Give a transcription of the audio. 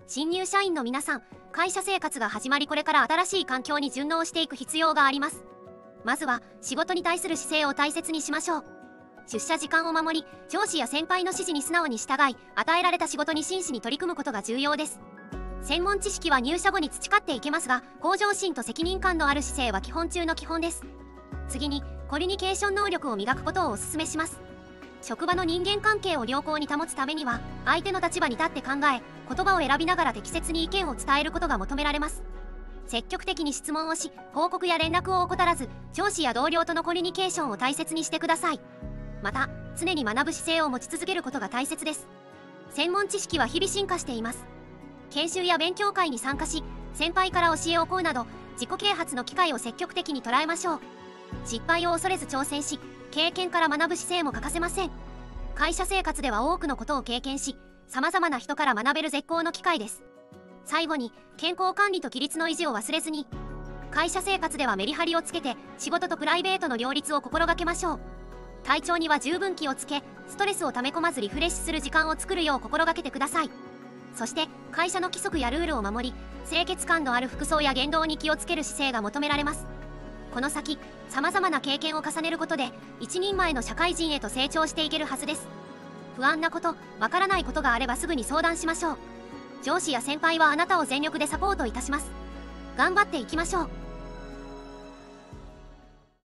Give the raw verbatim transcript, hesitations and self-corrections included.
新入社員の皆さん、会社生活が始まり、これから新しい環境に順応していく必要があります。まずは仕事に対する姿勢を大切にしましょう。出社時間を守り、上司や先輩の指示に素直に従い、与えられた仕事に真摯に取り組むことが重要です。専門知識は入社後に培っていけますが、向上心と責任感のある姿勢は基本中の基本です。次に、コミュニケーション能力を磨くことをお勧めします。職場の人間関係を良好に保つためには、相手の立場に立って考え、言葉を選びながら適切に意見を伝えることが求められます。積極的に質問をし、報告や連絡を怠らず、上司や同僚とのコミュニケーションを大切にしてください。また、常に学ぶ姿勢を持ち続けることが大切です。専門知識は日々進化しています。研修や勉強会に参加し、先輩から教えを請うなど、自己啓発の機会を積極的に捉えましょう。失敗を恐れず挑戦し、経験から学ぶ姿勢も欠かせません。会社生活では多くのことを経験し、様々な人から学べる絶好の機会です。最後に、健康管理と規律の維持を忘れずに。会社生活ではメリハリをつけて、仕事とプライベートの両立を心がけましょう。体調には十分気をつけ、ストレスを溜め込まずリフレッシュする時間を作るよう心がけてください。そして、会社の規則やルールを守り、清潔感のある服装や言動に気をつける姿勢が求められます。この先、様々な経験を重ねることで、一人前の社会人へと成長していけるはずです。不安なこと、わからないことがあればすぐに相談しましょう。上司や先輩はあなたを全力でサポートいたします。頑張っていきましょう。